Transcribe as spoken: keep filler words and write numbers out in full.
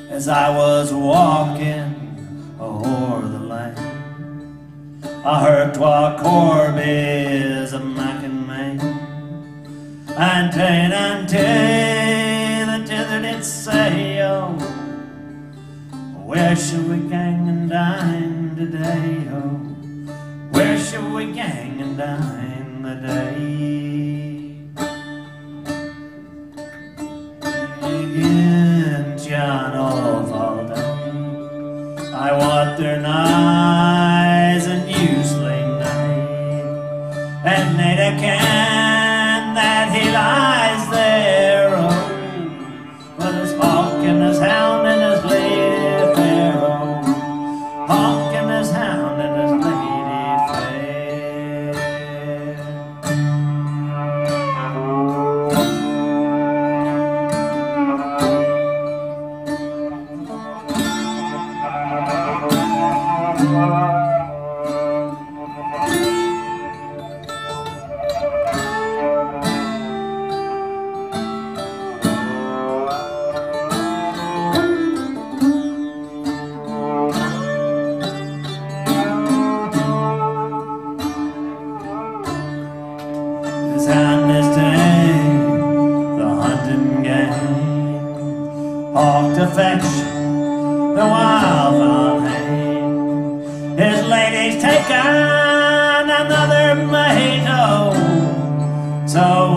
as I was walking o'er the land. I heard Twa Corbies a mackin' man, and ta'en and ta'en until they did say, oh, where should we gang and dine today, oh, where should we gang and dine today? John of all day, I want their knives and usually night, and they a can that he lies there, oh, with his hawk and his hound and his lady fair, oh, hawk and his hound and his lady and his day, the hunting gang, hawk to fetch the wildfowl hay. His lady's taken another mate, oh, so